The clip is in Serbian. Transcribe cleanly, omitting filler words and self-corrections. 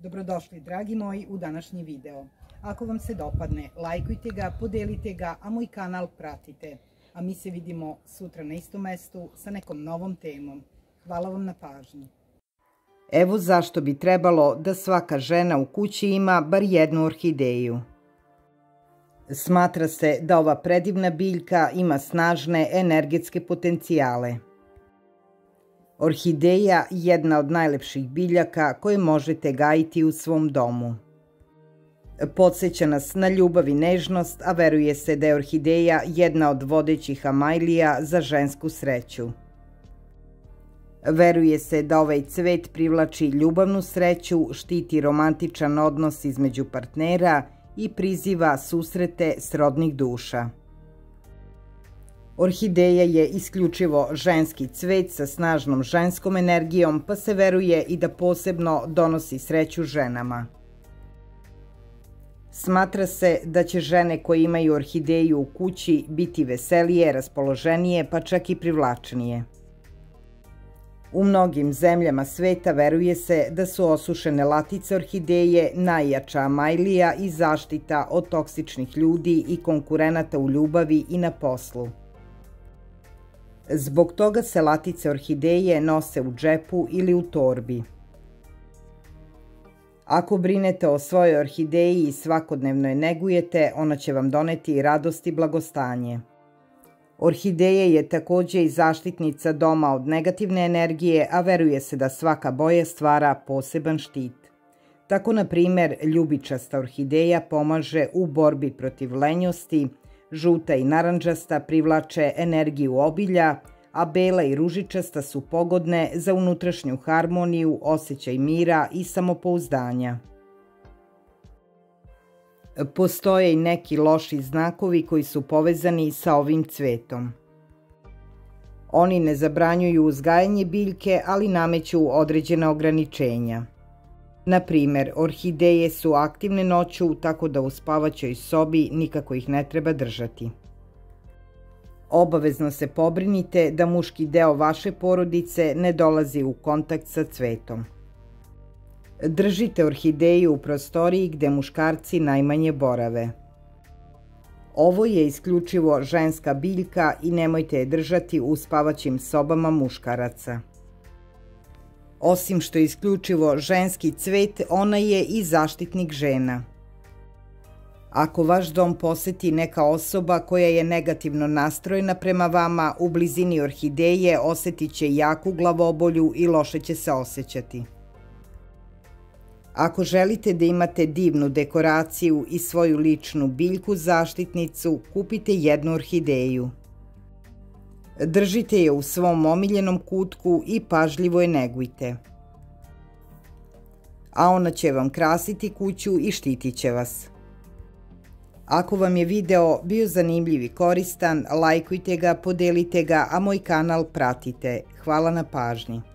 Dobrodošli, dragi moji, u današnji video. Ako vam se dopadne, lajkujte ga, podelite ga, a moj kanal pratite. A mi se vidimo sutra na istom mestu sa nekom novom temom. Hvala vam na pažnji. Evo zašto bi trebalo da svaka žena u kući ima bar jednu orhideju. Smatra se da ova predivna biljka ima snažne energetske potencijale. Orhideja je jedna od najlepših biljaka koje možete gajiti u svom domu. Podseća nas na ljubav i nežnost, a veruje se da je orhideja jedna od vodećih amajlija za žensku sreću. Veruje se da ovaj cvet privlači ljubavnu sreću, štiti romantičan odnos između partnera i priziva susrete srodnih duša. Orhideja je isključivo ženski cvet sa snažnom ženskom energijom, pa se veruje i da posebno donosi sreću ženama. Smatra se da će žene koje imaju orhideju u kući biti veselije, raspoloženije, pa čak i privlačnije. U mnogim zemljama sveta veruje se da su osušene latice orhideje najjača amajlija i zaštita od toksičnih ljudi i konkurenata u ljubavi i na poslu. Zbog toga se latice orhideje nose u džepu ili u torbi. Ako brinete o svojoj orhideji i svakodnevno je negujete, ona će vam doneti radost i blagostanje. Orhideja je takođe i zaštitnica doma od negativne energije, a veruje se da svaka boja stvara poseban štit. Tako, na primer, ljubičasta orhideja pomaže u borbi protiv lenjosti, žuta i narandžasta privlače energiju obilja, a bela i ružičasta su pogodne za unutrašnju harmoniju, osjećaj mira i samopouzdanja. Postoje i neki loši znakovi koji su povezani sa ovim cvetom. Oni ne zabranjuju uzgajanje biljke, ali nameću određena ograničenja. Na primer, orhideje su aktivne noću, tako da u spavaćoj sobi nikako ih ne treba držati. Obavezno se pobrinite da muški deo vaše porodice ne dolazi u kontakt sa cvetom. Držite orhideju u prostoriji gde muškarci najmanje borave. Ovo je isključivo ženska biljka i nemojte je držati u spavaćim sobama muškaraca. Osim što je isključivo ženski cvet, ona je i zaštitnik žena. Ako vaš dom poseti neka osoba koja je negativno nastrojena prema vama, u blizini orhideje osetit će jaku glavobolju i loše će se osjećati. Ako želite da imate divnu dekoraciju i svoju ličnu biljku zaštitnicu, kupite jednu orhideju. Držite je u svom omiljenom kutku i pažljivo je negujte. A ona će vam krasiti kuću i štitit će vas. Ako vam je video bio zanimljiv i koristan, lajkujte ga, podelite ga, a moj kanal pratite. Hvala na pažnji.